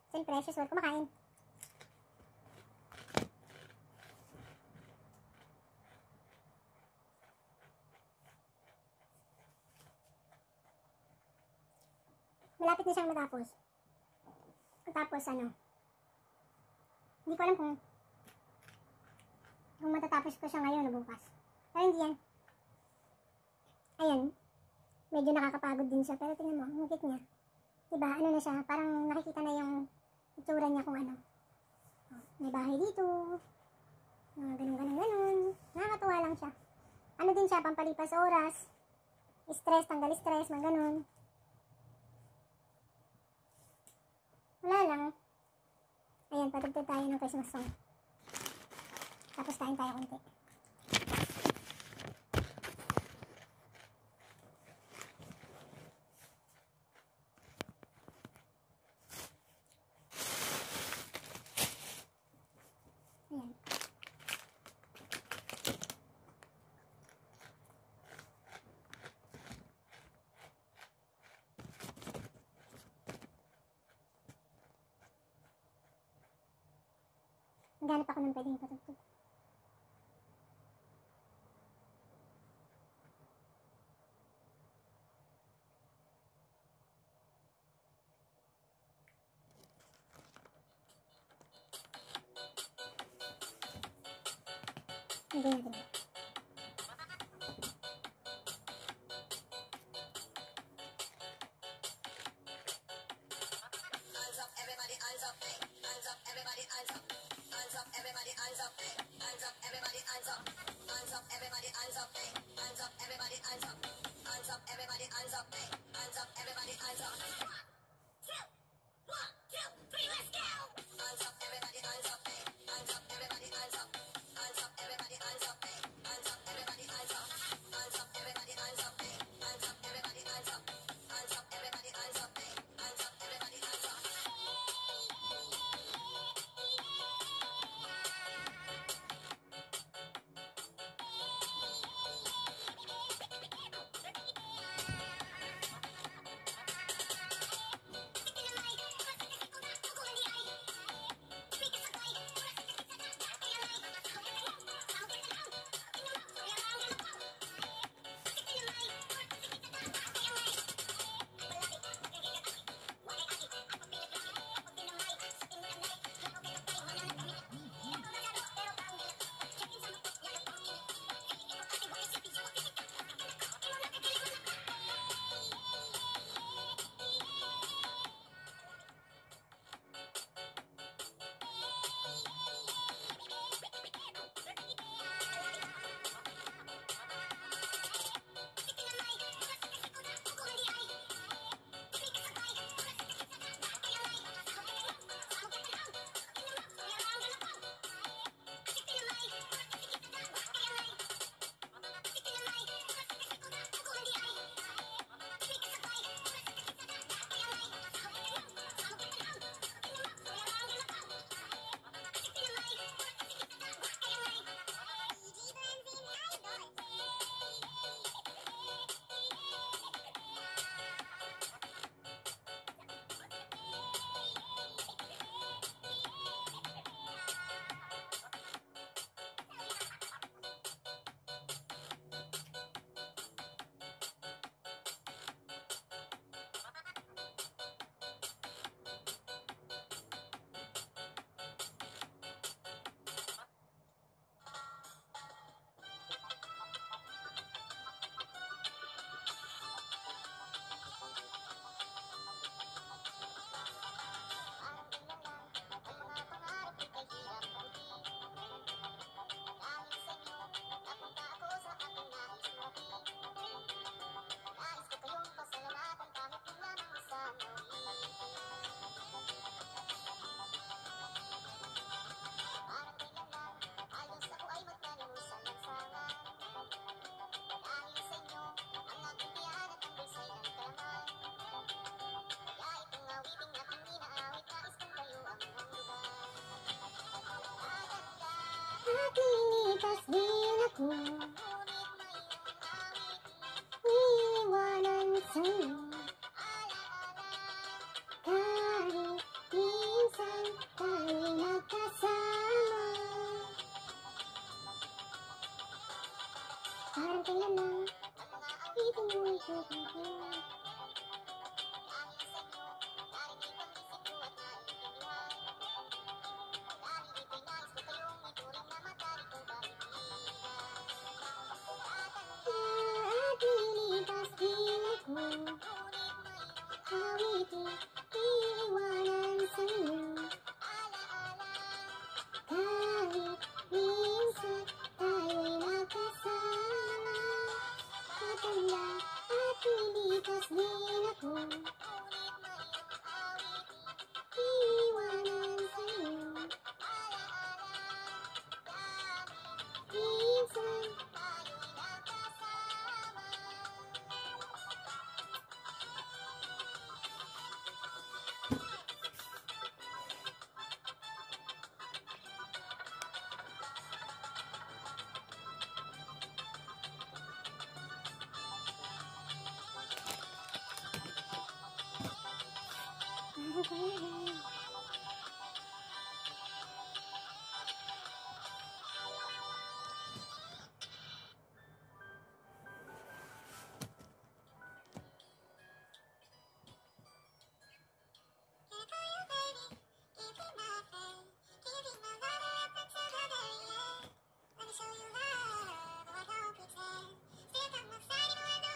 Siyempre, as usual, kumakain. Malapit na siyang matapos. Tapos ano, hindi ko alam kung matatapos ko siya ngayon o bukas. Pero hindi yan. Ayan. Medyo nakakapagod din siya. Pero tingnan mo, ang higit niya. Diba, ano na siya, parang nakikita na yung itsura niya kung ano. May bahay dito. Mga ganun. Nakakatuwa lang siya. Ano din siya, pampalipas oras. Stress, tanggal stress, mga ganun. Wala lang. Ayan, patugtog tayo ng Christmas song. Tapos kain tayo konti. Ayan. Maghanap ako ng pwedeng patugtog. Hindi natin. Nakilipas din ako, iiwanan sa'yo, kahit minsan. At lilipas din ako, awitin, iiwanan sa'yo. Kahit minsan tayo'y nakasama, tatanda at lilipas din ako, iiwanan sa'yo. Minsan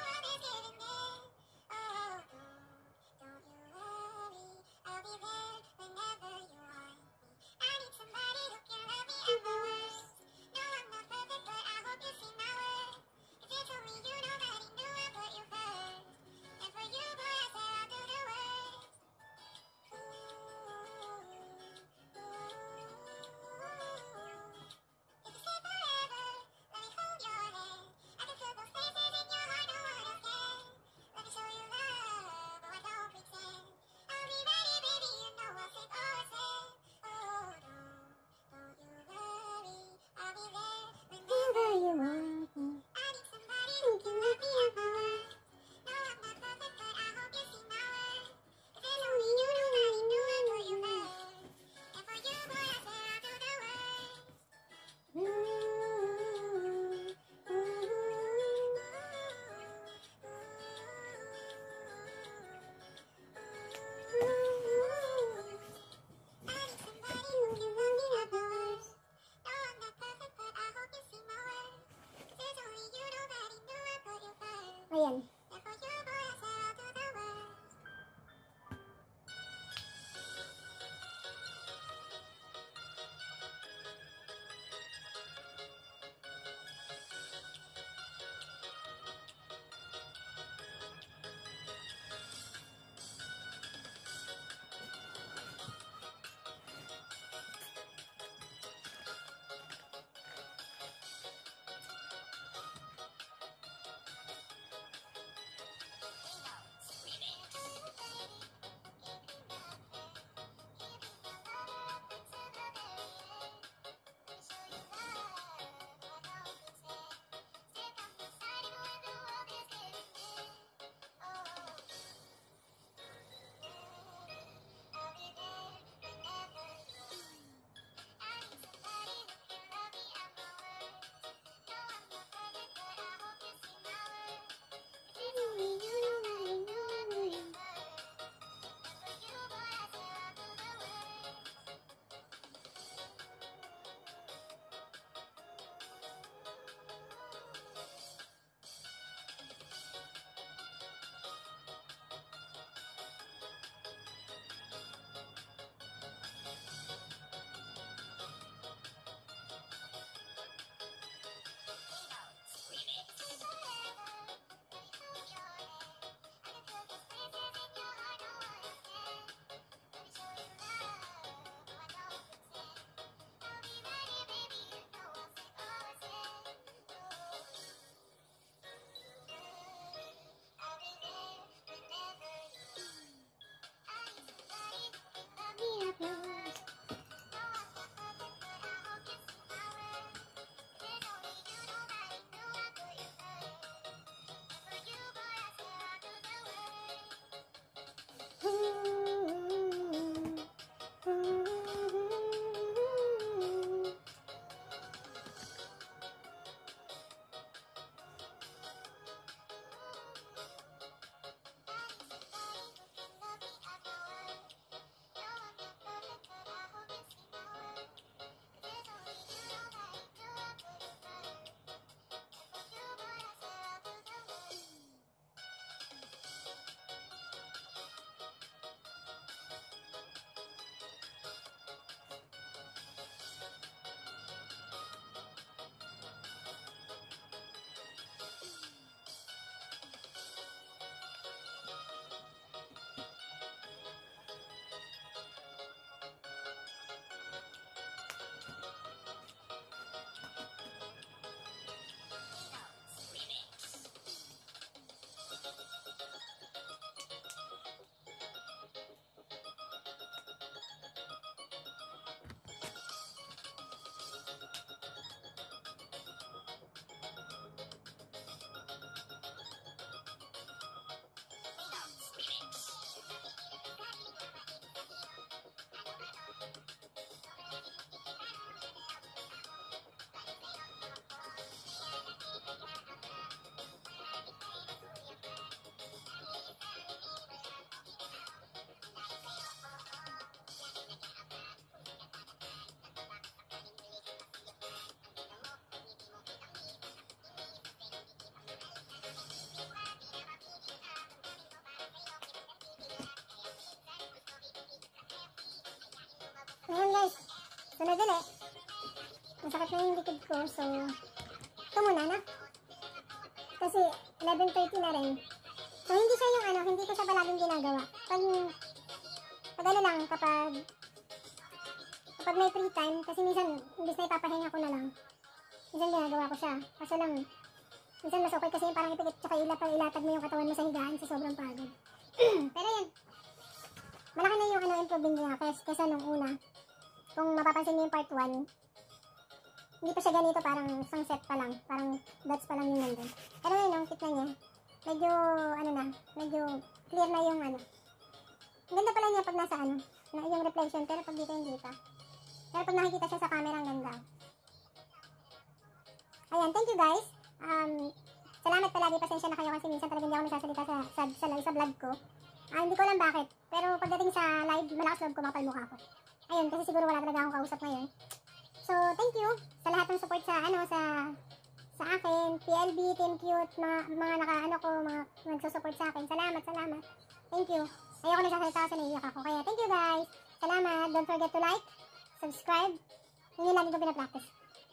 I'll be there. Sunod ulit. Masakit na yung likod ko, so ito muna na. Kasi 11:30 na rin. So hindi siya yung hindi ko siya palaging ginagawa. Pag ano lang, kapag may free time, kasi minsan, imbis na ipapahinga ko na lang, minsan ginagawa ko siya. Kaso lang, minsan mas okay kasi yung parang ipikit tsaka ilatag mo yung katawan mo sa higaan sa sobrang pagod. Pero yan, malaki na yung improvement niya kaysa nung una. Kung mapapansin niyo yung part 1, hindi pa siya ganito, parang isang set pa lang, parang dots pa lang yung nandun. Pero ngayon, ang kita niya, medyo, medyo clear na yung Ang ganda pala niya pag nasa na yung reflection, pero pag dito hindi pa. Pero pag nakikita siya sa camera, ang ganda. Ayan, thank you guys. Salamat palagi, pasensya na kayo kasi minsan talaga hindi ako nagsasalita sa vlog ko. Hindi ko alam bakit, pero pagdating sa live, malakas loob ko, makapalmukha ko. Ayun, kasi siguro wala talaga akong kausap ngayon. So, thank you sa lahat ng support sa sa akin, PLB, Team Cute, mga mga nagsusupport sa akin. Salamat. Thank you. Ayoko na sasalita kasi naiiyak ako. Kaya, thank you guys. Salamat. Don't forget to like, subscribe. Yun yung lagi ko pinapractice.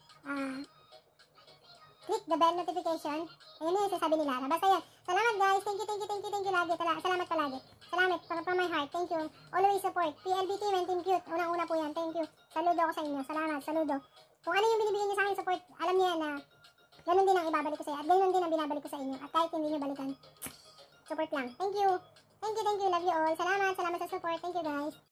Click the bell notification. Ayun yung sasabi ni Lara. Basta yan. Salamat guys. Thank you lagi. Salamat palagi. Salamat from my heart. Thank you. Always support. PLB Team and Team Cute. Unang-una po yan. Thank you. Saludo ako sa inyo. Salamat. Saludo. Kung ano yung binibigyan niyo sa akin support, alam niyo na ganun din ang ibabalik ko sa inyo. At ganun din ang binabalik ko sa inyo. At kahit hindi niyo balikan, support lang. Thank you. Love you all. Salamat sa support. Thank you guys.